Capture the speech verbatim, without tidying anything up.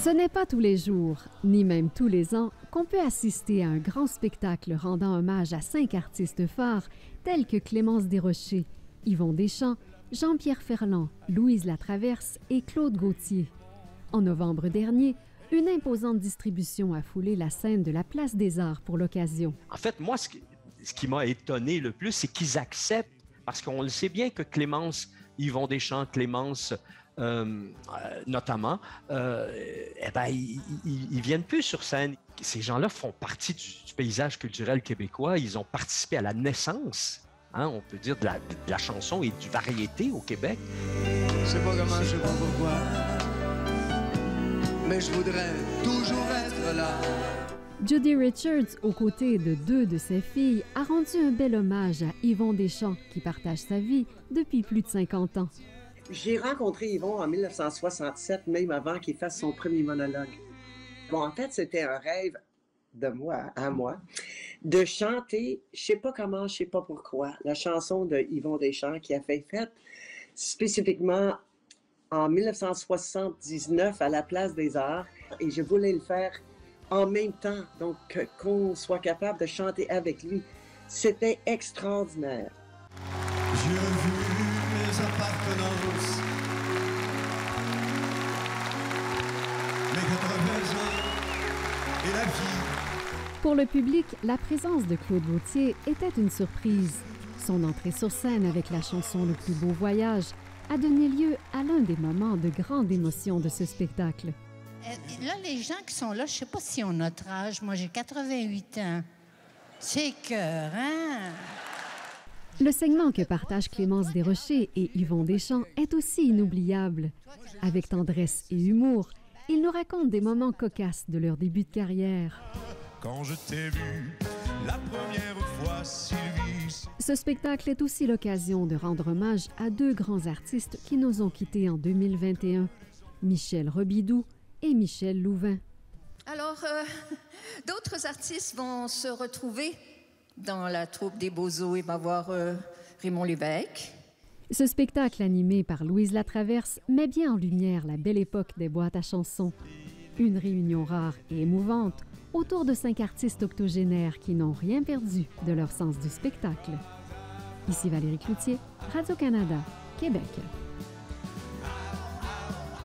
Ce n'est pas tous les jours, ni même tous les ans, qu'on peut assister à un grand spectacle rendant hommage à cinq artistes phares tels que Clémence Desrochers, Yvon Deschamps, Jean-Pierre Ferland, Louise Latraverse et Claude Gauthier. En novembre dernier, une imposante distribution a foulé la scène de la Place des Arts pour l'occasion. En fait, moi, ce qui, ce qui m'a étonné le plus, c'est qu'ils acceptent, parce qu'on le sait bien que Clémence, Yvon Deschamps, Clémence, euh, euh, notamment, euh, eh ben, ils, ils, ils viennent plus sur scène. Ces gens-là font partie du, du paysage culturel québécois. Ils ont participé à la naissance, hein, on peut dire, de la, de la chanson et du variété au Québec. Je sais pas comment, je sais pas pourquoi, mais je voudrais toujours être là. Judy Richards, aux côtés de deux de ses filles, a rendu un bel hommage à Yvon Deschamps, qui partage sa vie depuis plus de cinquante ans. J'ai rencontré Yvon en mille neuf cent soixante-sept, même avant qu'il fasse son premier monologue. Bon, en fait, c'était un rêve de moi, à moi, de chanter, je sais pas comment, je sais pas pourquoi, la chanson de Yvon Deschamps qui a fait fête spécifiquement en mille neuf cent soixante-dix-neuf à la Place des Arts. Et je voulais le faire en même temps, donc qu'on soit capable de chanter avec lui. C'était extraordinaire. J'ai vu mes appartenances, mes quatre-vingts ans et la vie. Pour le public, la présence de Claude Gauthier était une surprise. Son entrée sur scène avec la chanson Le plus beau voyage a donné lieu à l'un des moments de grande émotion de ce spectacle. Euh, là, les gens qui sont là, je ne sais pas si ont notre âge. Moi, j'ai quatre-vingt-huit ans. C'est cœur, hein? Le segment que partagent Clémence Desrochers et Yvon Deschamps est aussi inoubliable. Avec tendresse et humour, ils nous racontent des moments cocasses de leur début de carrière. Quand je t'ai vu la première fois, Sylvie. Ce spectacle est aussi l'occasion de rendre hommage à deux grands artistes qui nous ont quittés en deux mille vingt et un, Michel Robidoux et Michel Louvain. Alors, euh, d'autres artistes vont se retrouver dans la troupe des Beaux-Eaux et va voir euh, Raymond Lévesque. Ce spectacle animé par Louise Latraverse met bien en lumière la belle époque des boîtes à chansons. Une réunion rare et émouvante autour de cinq artistes octogénaires qui n'ont rien perdu de leur sens du spectacle. Ici Valérie Cloutier, Radio-Canada, Québec.